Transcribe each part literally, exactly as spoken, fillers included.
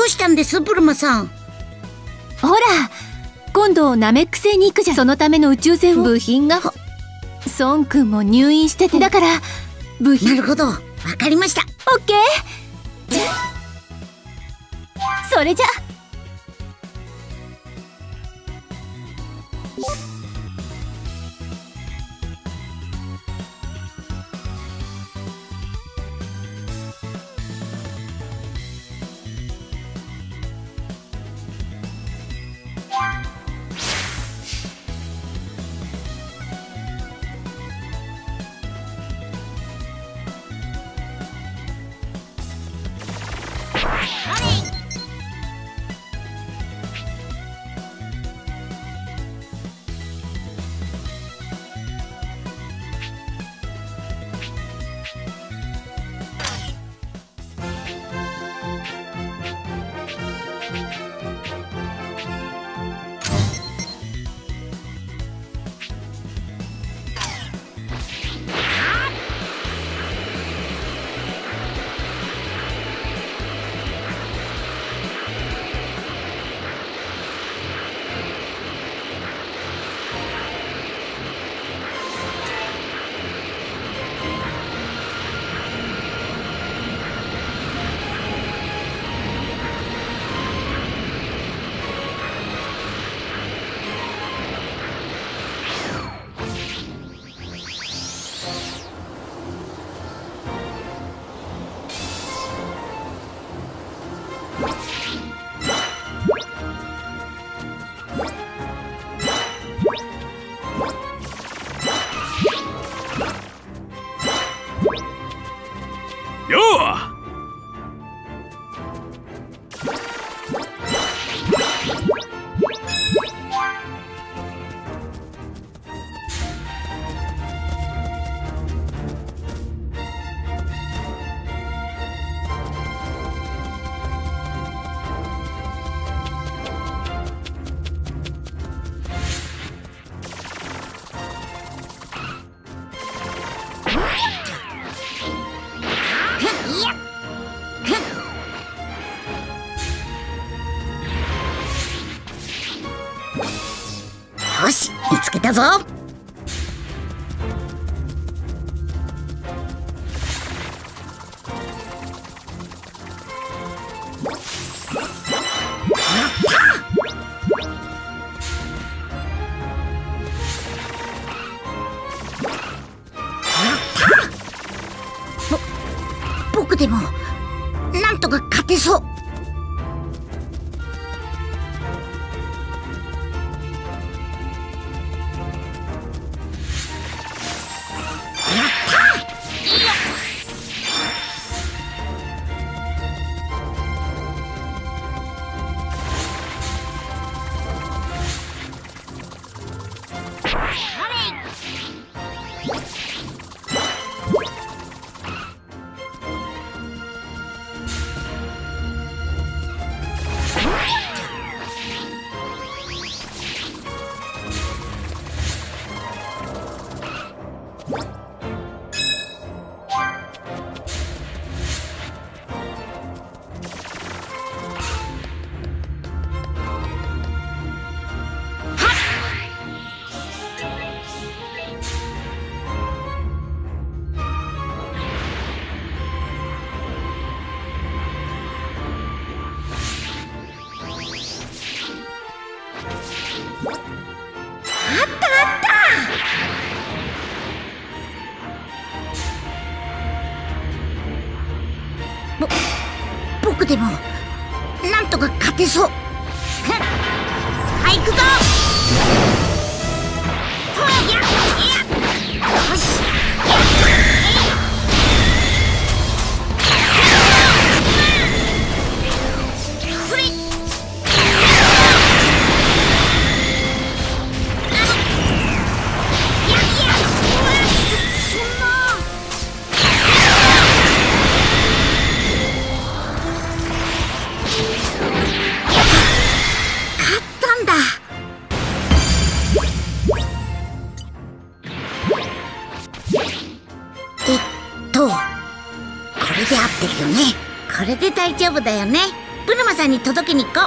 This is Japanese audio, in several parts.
うしたんですブルマさん。 ほら、今度ナメック星に行くじゃん。そのための宇宙船を部品が孫くんも入院してて、だから部品。 なるほど、わかりました。 オッケー。それじゃ。 よし、見つけたぞ。ぼ僕でもなんとか勝てそう。ぼ僕でもなんとか勝てそう。さあ行くぞ。とややよし。それえっとこれで合ってるよね。これで大丈夫だよね。 ブルマさんに届けに行こう。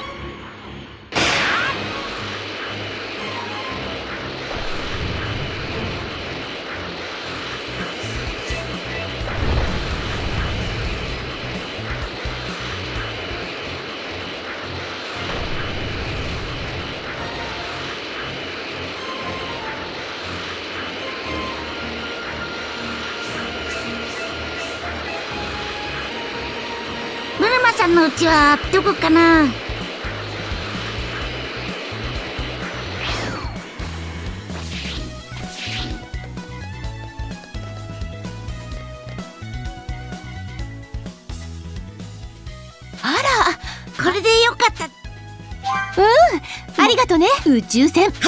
ブルマさんの家はどこかな。 あら、 これでよかった。 うん、ありがとね、宇宙船。 はい。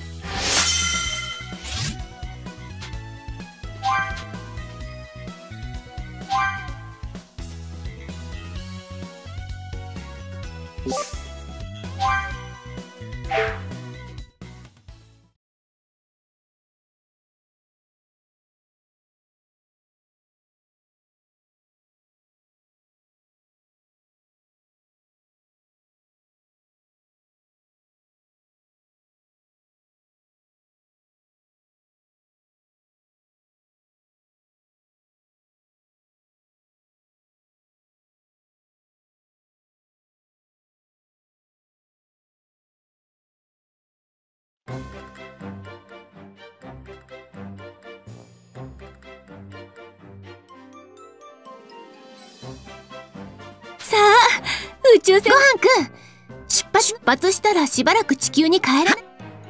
さあ、宇宙船ごはんくん、出発出発したらしばらく地球に帰らない。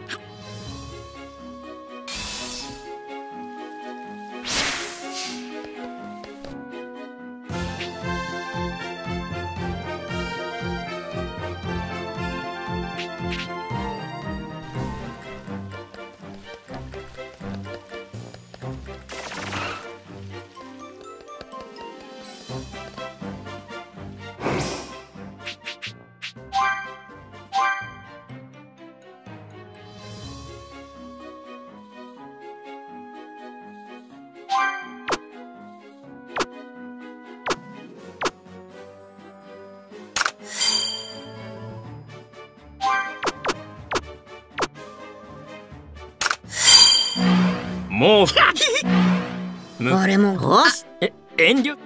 もう俺もおすえ遠慮。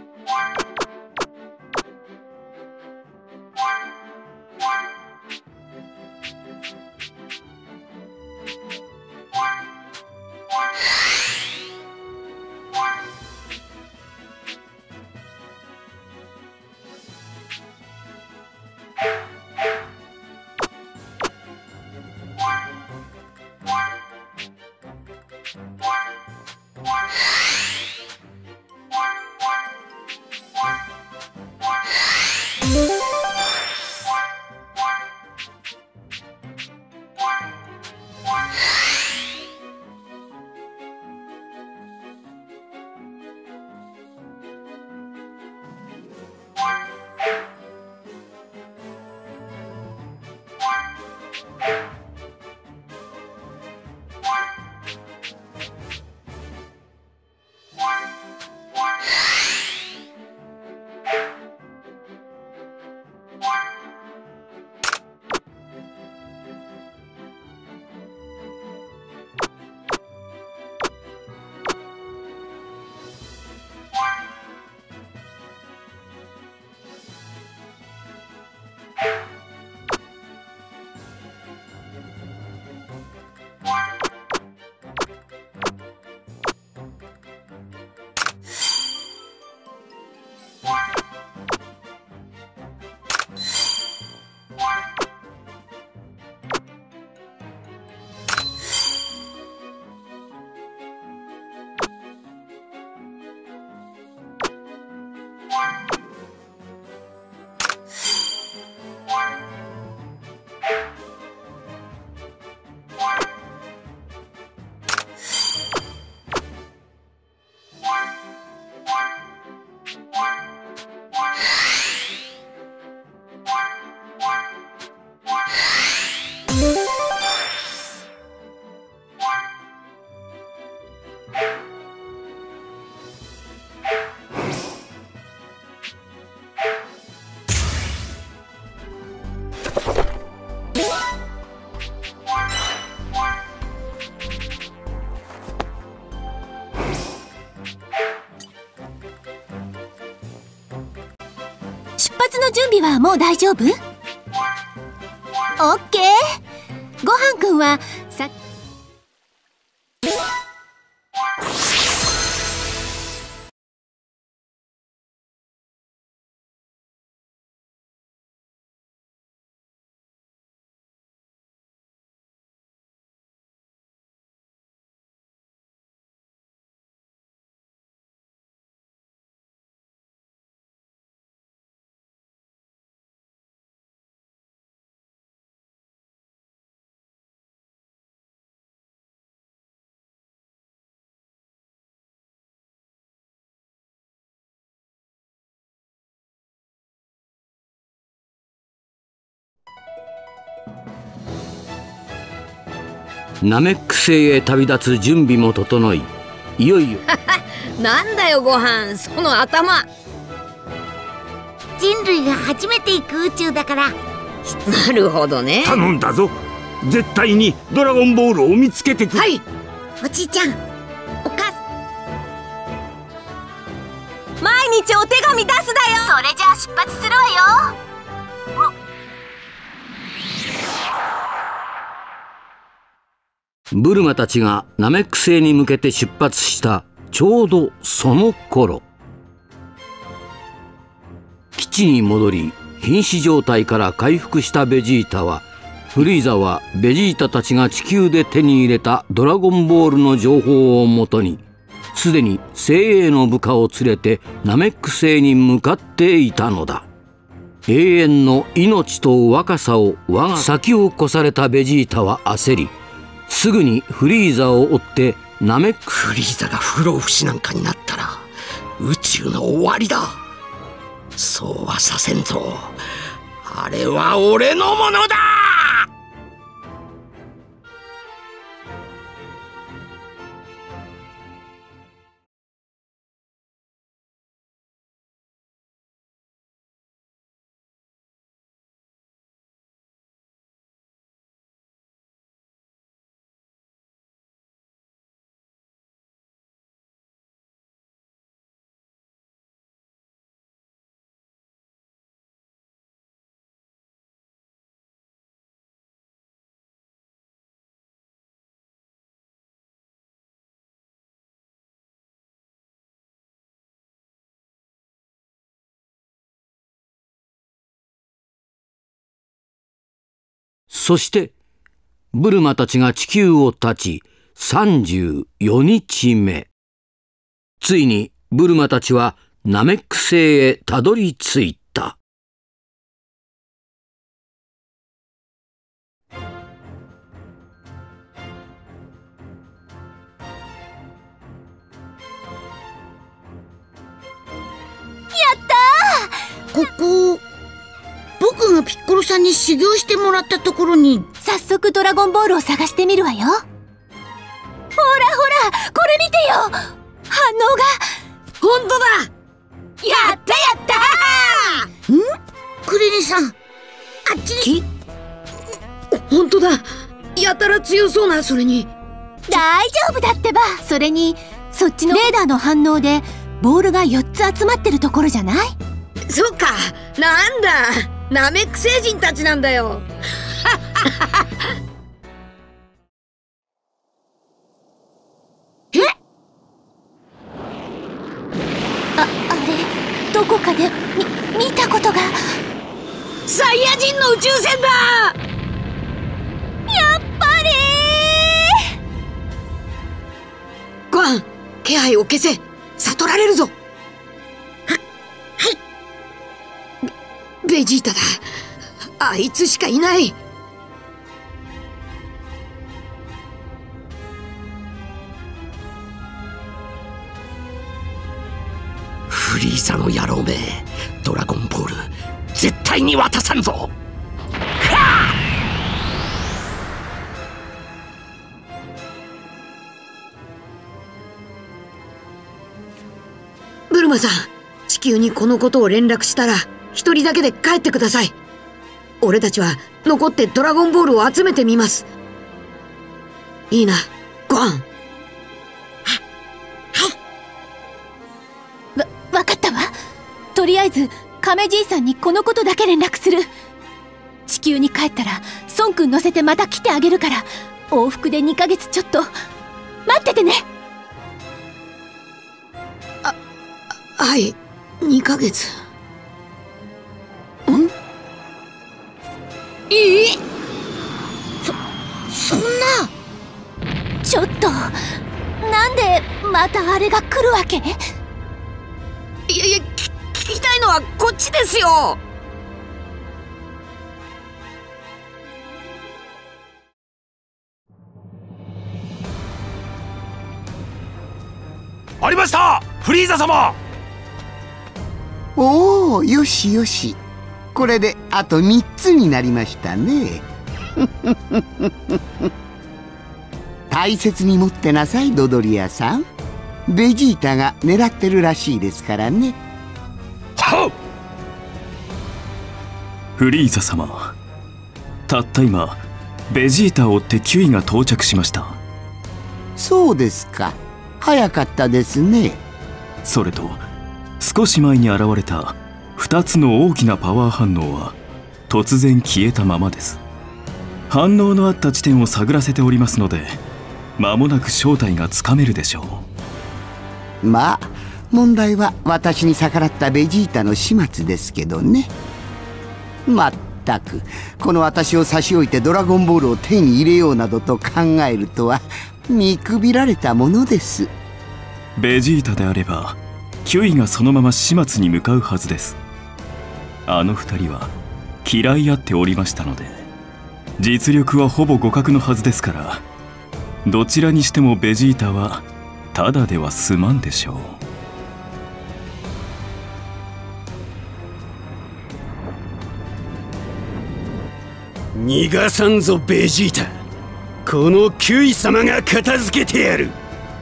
発の準備はもう大丈夫？オッケー。ごはんくんはさナメック星へ旅立つ準備も整い、いよいよなんだよご飯、その頭。 人類が初めて行く宇宙だから。 なるほどね。 頼んだぞ。絶対にドラゴンボールを見つけてくれ。 はい。 おじいちゃん、お母さん、 毎日お手紙出すだよ。それじゃあ出発するわよ。 ブルマたちがナメック星に向けて出発したちょうどその頃、基地に戻り瀕死状態から回復したベジータは、フリーザはベジータたちが地球で手に入れたドラゴンボールの情報をもとに、すでに精鋭の部下を連れてナメック星に向かっていたのだ。永遠の命と若さを我が先を越されたベジータは焦り、すぐにフリーザを追ってナメックフリーザが不老不死なんかになったら宇宙の終わりだ。そうはさせんぞ。あれは俺のものだ。 そしてブルマたちが地球を立ちさんじゅうよにちめ、ついにブルマたちはナメック星へたどり着いた。 ここ、僕がピッコロさんに修行してもらったところに。 早速ドラゴンボールを探してみるわよ。ほらほら、これ見てよ。反応が。 本当だ。 やったやったー。ん？クリリンさん、あっちに。 本当だ。やたら強そうな。それに大丈夫だってば。それにそっちのレーダーの反応でボールがよっつ集まってるところじゃない？ そっか。なんだ、ナメック星人たちなんだよ。 え？ あ、あれどこかでみ見たことが。 サイヤ人の宇宙船だ。 やっぱりー。ご飯、気配を消せ。悟られるぞ。は、 はい。 ベ、ベジータだ。あいつしかいない。 フリーザの野郎め、ドラゴンボール絶対に渡さんぞ。 ブルマさん、地球にこのことを連絡したら一人だけで帰ってください。俺たちは残ってドラゴンボールを集めてみます。いいな、ご飯。 わ、わかったわ。とりあえず亀じいさんにこのことだけ連絡する。地球に帰ったら孫くん乗せてまた来てあげるから、往復でにかげつちょっと待っててね。 あ、はい、にかげつ。ん？ ええ？そ、そんな。 ちょっと、なんでまたあれが来るわけ？ いやいや、き聞きたいのはこっちですよ。 ありました、フリーザ様。 おお、よしよし。これであとみっつになりましたね。大切に持ってなさい、ドドリアさん。ベジータが狙ってるらしいですからね。 はっ。 フリーザ様、たった今ベジータを追ってキュイが到着しました。 そうですか、早かったですね。 それと少し前に現れたふたつの大きなパワー反応は突然消えたままです。反応のあった地点を探らせておりますので、間もなく正体がつかめるでしょう。まあ問題は私に逆らったベジータの始末ですけどね。まったく、この私を差し置いてドラゴンボールを手に入れようなどと考えるとは見くびられたものです。 ベジータであればキュイがそのまま始末に向かうはずです。あの二人は嫌い合っておりましたので、実力はほぼ互角のはずですから、どちらにしてもベジータはただでは済まんでしょう。 逃がさんぞベジータ。このキュイ様が片付けてやる。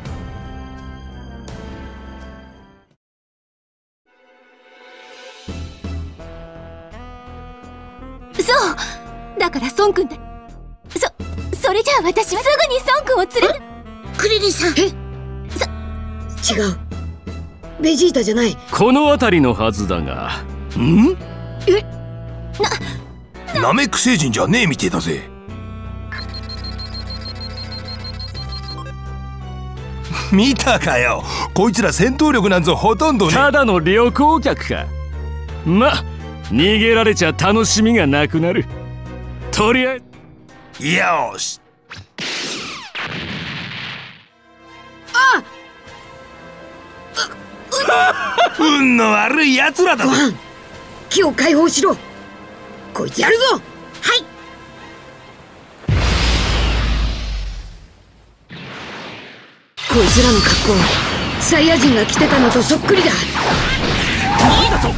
そうだから孫くんだ。そそれじゃあ私はすぐに孫くんを連れて。 クリリンさん。 え？違う、ベジータじゃない。 この辺りのはずだが。ん？ え？なナメック星人じゃねえみてえだぜ。見たかよ、こいつら戦闘力なんぞほとんどね。 ただの旅行客か。ま、逃げられちゃ楽しみがなくなる。とりあえずよし。 あっ運の悪い奴らだぞ。 ご飯、木を解放しろ。こいつやるぞ。 はい。 こいつらの格好、サイヤ人が着てたのとそっくりだ。 なんだと。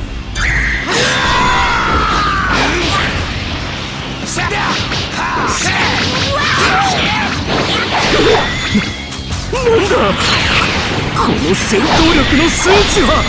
なんだこの戦闘力の数値は。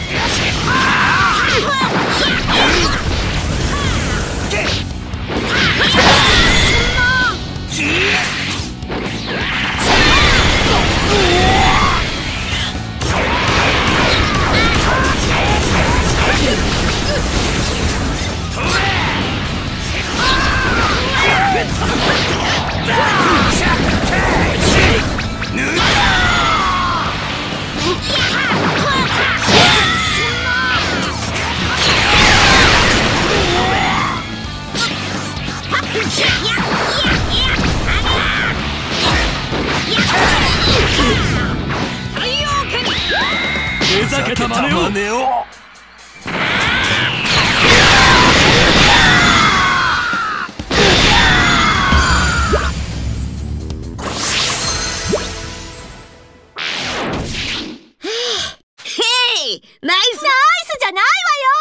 ふざけた真似を。 ナイスナイスじゃないわよ。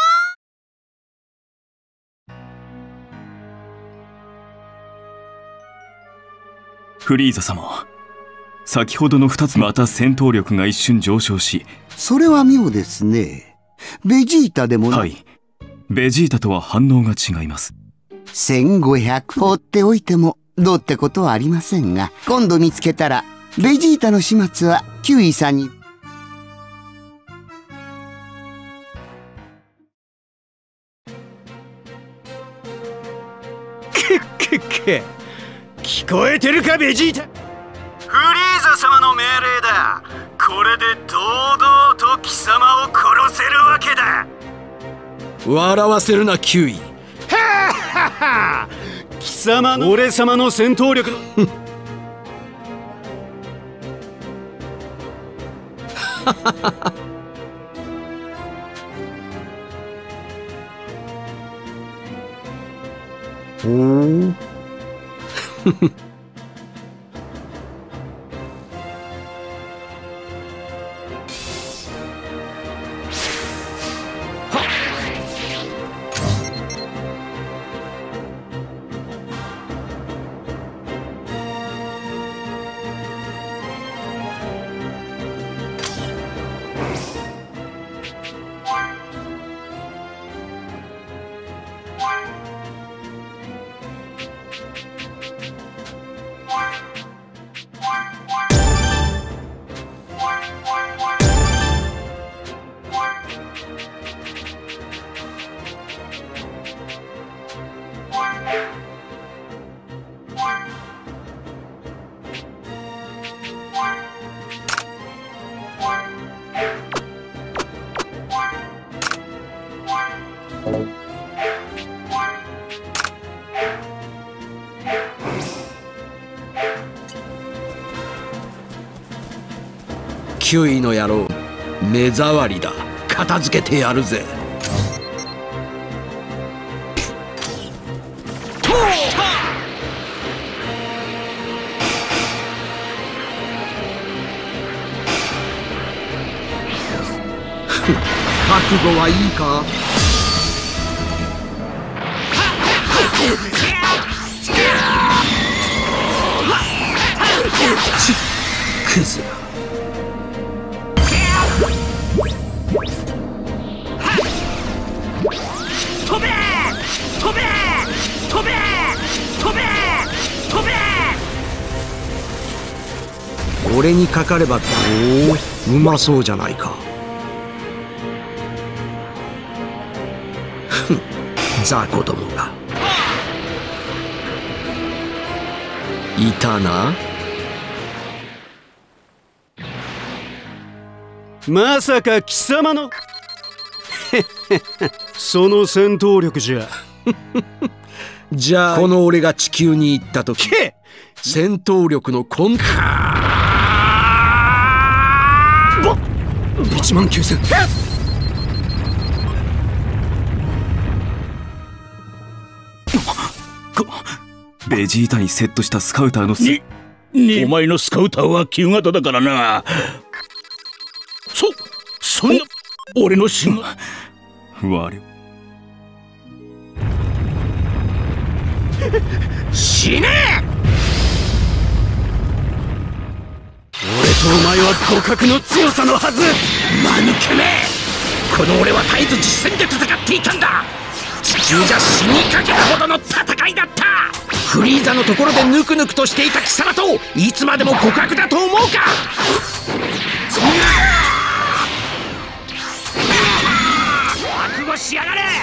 フリーザ様、先ほどのふたつまた戦闘力が一瞬上昇し。 それは妙ですね。ベジータでも。 はい、ベジータとは反応が違います。 せんごひゃく放っておいてもどうってことはありませんが、今度見つけたらベジータの始末はキュウイさんにくっくっく、聞こえてるかベジータ。フリーザ様の命令だ。これで堂々と貴様を殺せるわけだ。 笑わせるなキュウイ。 ははは、貴様の俺様の戦闘力のおおキュウイの野郎、目障りだ。片付けてやるぜ。覚悟はいいか。ちクズだ。 飛べ飛べ飛べ飛べ飛べ。 俺にかかれば、おお、うまそうじゃないか。ふん、雑魚どもがいたな。 まさか貴様のその戦闘力じゃじゃあこの俺が地球に行った時、戦闘力の根拠いちまんきゅうせん。 ベジータにセットしたスカウターのににお前のスカウターは旧型だからな。そそんな俺の心が我死ね。俺とお前は互角の強さのはず。間抜けめ、この俺は絶えず実戦で戦っていたんだ。地球じゃ死にかけたほどの戦いだった。フリーザのところでぬくぬくとしていた貴様といつまでも互角だと思うか。覚悟しやがれ。あれれれれ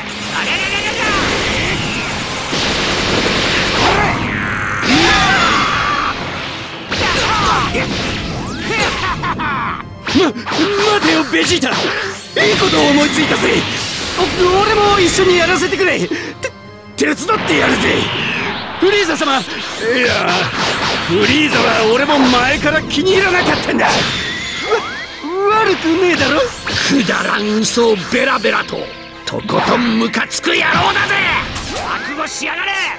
ま、待てよベジータ、いいことを思いついたぜ。俺も一緒にやらせてくれ。て手伝ってやるぜフリーザ様。いやフリーザは俺も前から気に入らなかったんだ。わ悪くねえだろ。くだらん嘘をベラベラととことんムカつく野郎だぜ。覚悟しやがれ。あれれれれ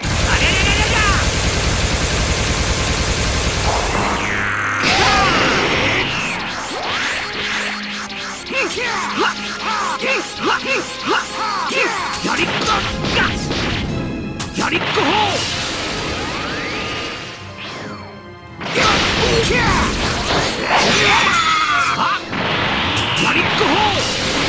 やりっこやりっこほう。やりっこほう。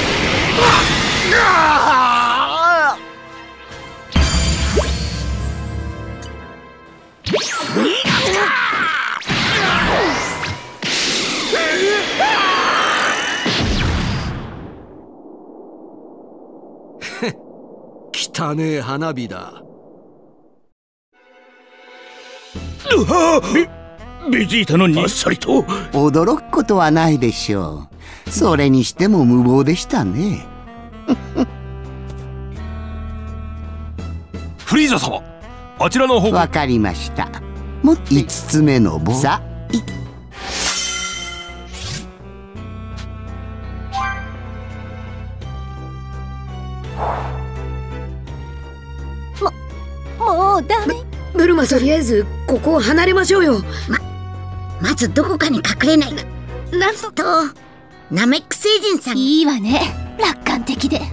逃がすか。汚ねえ花火だ。 ベベジータのあっさりと。 驚くことはないでしょう。それにしても無謀でしたね。 フリーザ様、あちらの方。 わかりました。もういつつめの棒。さあ、 もうダメ。 ブルマ、とりあえずここを離れましょうよ。 ままずどこかに隠れないか。なんとナメック星人さん。 いいわね、楽観的で。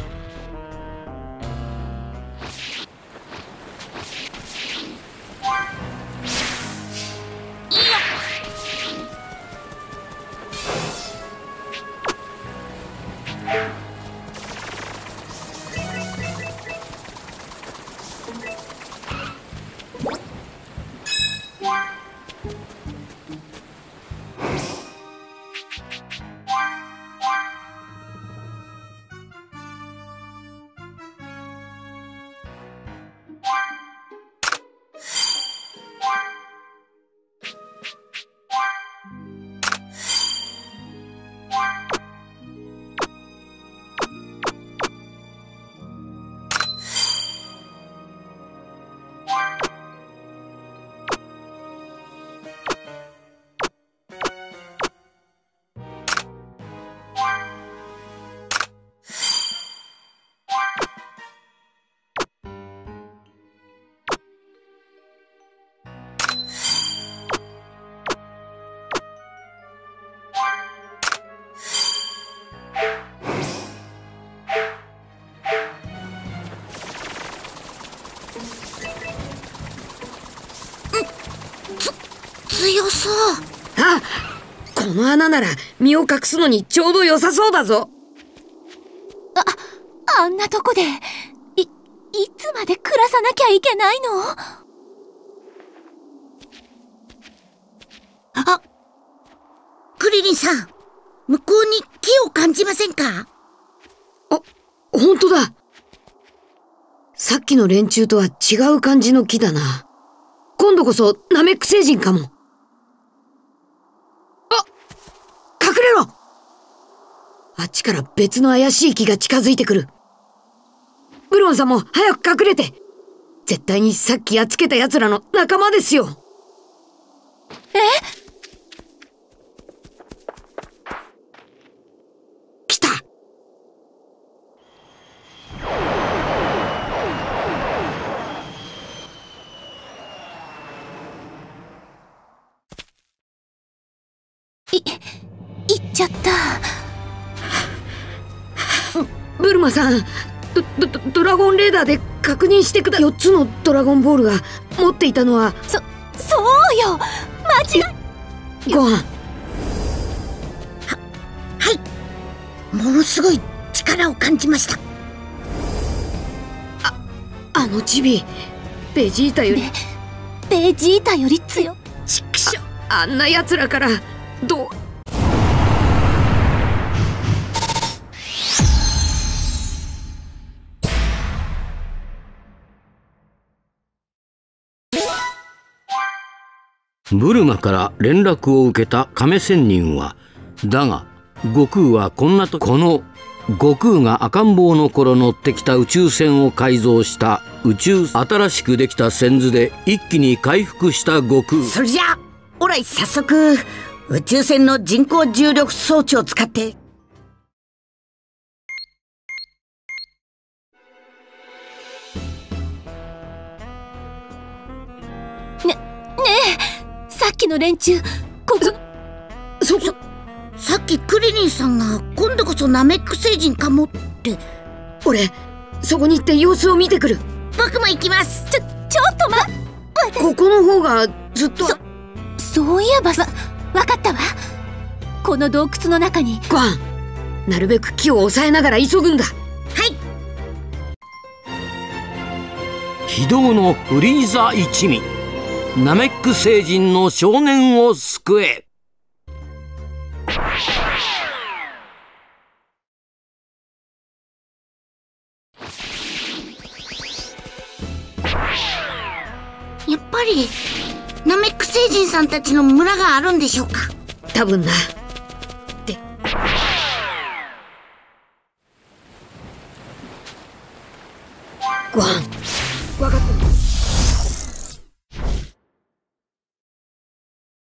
強そう。 あ、この穴なら身を隠すのにちょうど良さそうだぞ。 あ、あんなとこで、い、いつまで暮らさなきゃいけないの？ あ、クリリンさん、向こうに木を感じませんか？ あ、ほんとだ。さっきの連中とは違う感じの木だな。今度こそナメック星人かも。あ、隠れろ！あっちから別の怪しい木が近づいてくる。ブルマンさんも早く隠れて。絶対にさっきやっつけた奴らの仲間ですよ。 え？ 来た！ い、行っちゃった。 ブルマさん、ド、ド、ドラゴンレーダーで確認してくだ。よっつのドラゴンボールが持っていたのは。 そ、そうよ！間違い。 ご飯。は、 はい。ものすごい力を感じました。 あ、あのチビ、ベジータより。 ベ、ベジータより強。 ちくしょ、あんな奴らから、どう。 ブルマから連絡を受けた亀仙人は、だが悟空はこんなとこの悟空が赤ん坊の頃乗ってきた宇宙船を改造した宇宙新しくできた仙図で一気に回復した悟空。 それじゃあおらい早速宇宙船の人工重力装置を使って。 ね、ねえ、さっきの連中、ここ、 そ、そ、 さっきクリリンさんが今度こそナメック星人かもって。 俺、そこに行って様子を見てくる。 僕も行きます。 ちょ、ちょっと待っ、 ここの方がずっと。 そ、そういえばさ、わかったわ。この洞窟の中に。 ご飯、なるべく木を抑えながら急ぐんだ。はい。 非道のフリーザ一味、ナメック星人の少年を救え。 やっぱりナメック星人さんたちの村があるんでしょうか。 多分な。でご飯